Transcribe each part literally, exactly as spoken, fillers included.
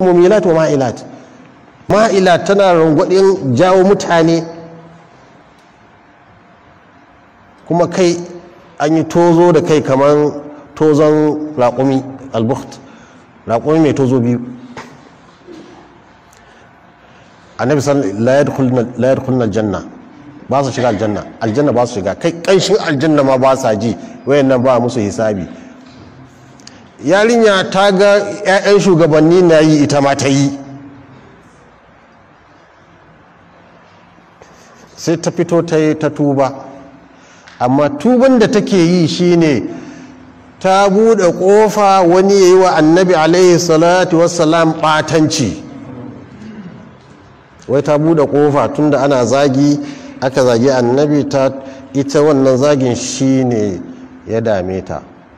mumilat wa ma'ilat. Ma'ilat tana rangwadin jawo mutane, kuma kai an yi tozo da kai kamar tozon raƙumi albukht, raƙumi mai tozo biyu. annabi sallallahu la yadkhuluna aljanna, ba su shiga aljanna, aljanna ba su shiga, kai kanshin aljanna ma ba sa ji, wayannan ba musu hisabi. Yarinya ta ga 'ya'yan shugabanni na yi, ita ma ta yi, sai ta fito ta yi ta tuba, amma tuban da take yi shine ta buɗe ƙofa wani ya yi wa annabi alaihi salatu wassalam ɓatanci. Wai ta buɗe ƙofa tunda ana zagi, aka zagi annabi, ta ita wannan zagin shine ya dame ta.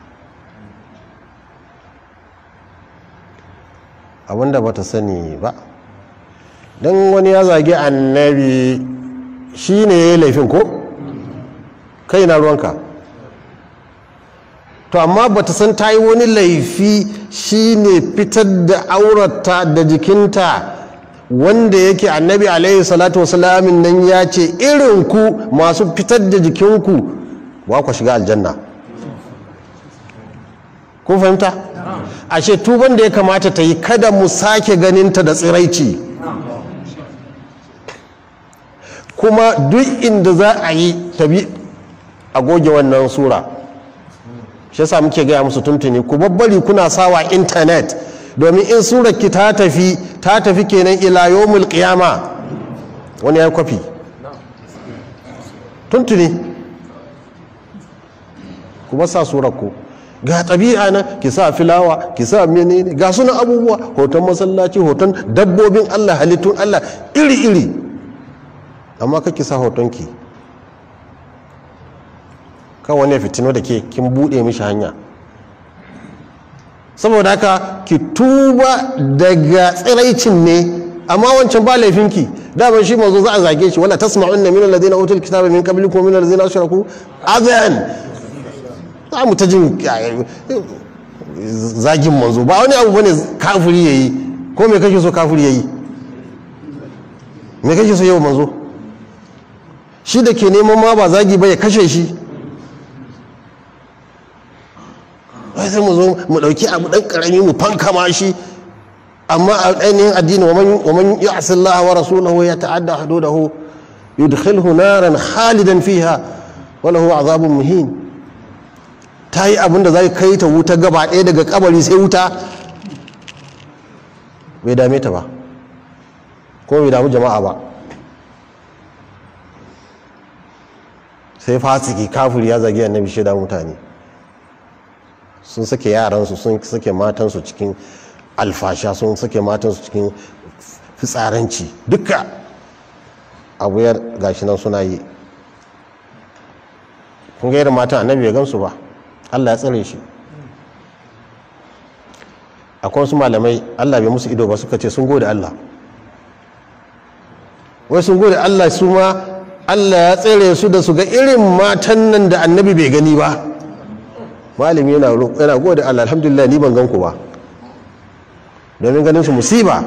Abinda bata sani ba, don wani ya zagi annabi shine ya yi laifin ko? Kai na ruwanka. To amma bata san ta yi wani laifi shine fitar da aurata da jikinta, wanda yake annabi alaihi salatu wasalamin nan ya ce irin ku masu fitar da jikinku ba ku shiga aljanna. Kun fahimta? Ashe tuban da ya kamata ta yi, kada mu sake ganinta da tsiraici, kuma duk inda za a yi tabi a goge wannan sura. Shi yasa muke gaya musu tuntuni, ku babbari kuna sawa intanet, domin in surar ki ta tafi ta tafi kenan ila yawmul qiyama. Wani ya kwafi tuntuni, ku ba sa surar ku ga ɗabi'a na, ki sa filawa, ki sa menene, ga suna abubuwa, hoton masallaci, hoton dabbobin Allah, halittun Allah iri-iri, amma kake sa hotonki, kawai wani ya fitino da ke kin buɗe mishi hanya. Saboda haka ki tuba daga tsiraicin ne, amma wancan ba laifinki. Daman shi mazo za a zage shi, wala tasma'unna min alladhina utul kitaba min qablikum min alladhina ashraku adhan. Za mu ta jin zagin manzo, ba wani abu bane kafiri yayi. Ko me kake so kafiri yayi? Me kake so yau manzo? Shi da ke neman ma ba zagi ba ya kashe shi. Wai sai mu zo mu dauki abu dan karami mu fankama shi, amma a ainihin addini wa man ya'si Allah wa rasulahu ya ta'adda hududahu yudkhilhu naran khalidan fiha wa lahu azabun muhin. Ta yi abin da zai kai ta wuta gaba ɗaya, daga kabari sai wuta, bai dame ta ba, ko bai damu jama'a ba. Sai fasiki kafiri ya zagi annabi shaida mutane, sun sake yaransu, sun sake matansu cikin alfasha, sun sake matansu cikin fitsaranci, duka abu ya gashi nan suna yi. kun ga irin matan annabi bai gansu ba, Allah ya tsare shi. Akwai wasu malamai Allah bai musu ido ba, suka ce sun gode Allah, wai sun gode Allah su ma Allah ya tsere su da su ga irin matan nan da annabi bai gani ba. Malami yana yana gode Allah, alhamdulillah ni ban gan ku ba, domin ganin su musiba,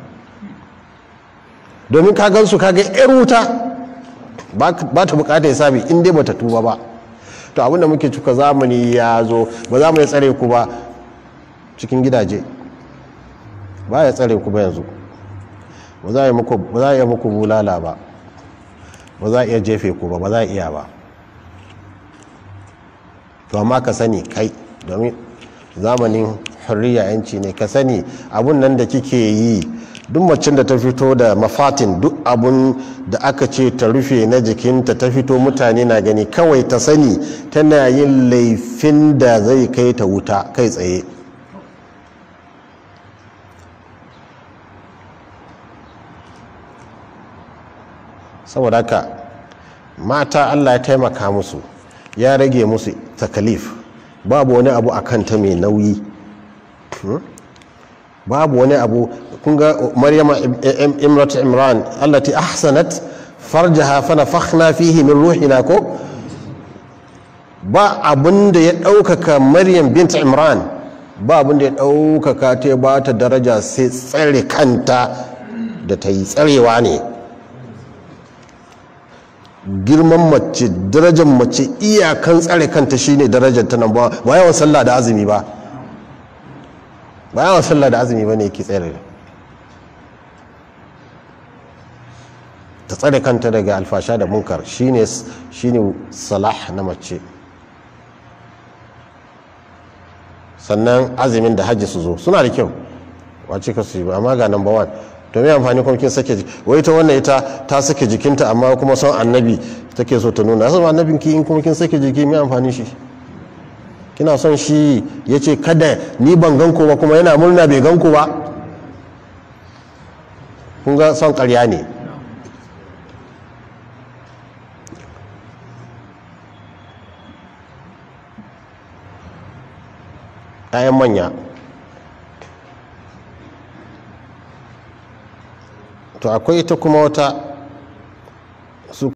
domin ka gan su ka ga yar wuta ba ta bukata ya sami in dai bata tuba ba. To abinda muke cuka zamani ya zo, ba za mu ya tsare ku ba cikin gidaje, ba ya tsare ku ba yanzu, ba za a yi muku bulala ba, ba za a iya jefe ku ba, ba za a iya ba. To amma ka sani kai, domin zamanin hurriya yanci ne, ka sani abun nan da kike yi, duk macin da ta fito da mafatin, duk abun da aka ce ta rufe na jikinta ta fito mutane na gani, kawai ta sani tana yin laifin da zai kai ta wuta kai tsaye. Saboda haka mata Allah ya taimaka musu, ya rage musu takalif, babu wani abu a kanta mai nauyi, babu wani abu. kun ga maryama imrat imran allati ahsanat farjaha fa nafakhna fihi min ruhina, ko ba abun da ya ɗaukaka maryam bint imran ba abin da ya ɗaukaka ta ba ta daraja sai tsare kanta da ta yi tsarewa ne. Girman mace, darajar mace iyakan tsare kanta shine darajar ta nan, ba yawan sallah da azumi ba ba yawan sallah da azumi ba ne yake tsare ta tsare kanta daga alfasha da munkar shine shine salah na mace. Sannan azumin da hajji su zo suna da kyau, wace ka su yi ba, amma ga number one to me amfani kuma kin sake wai ta wannan ita ta sake jikinta amma kuma son annabi take so ta nuna, sai annabin ki in kuma kin sake jiki me amfani shi? Kina son shi yace kada ni ban ganko ba kuma yana murna bai ganko ba, kun ga son ƙarya ne. ‘Ya'yan manya to akwai ita kuma wata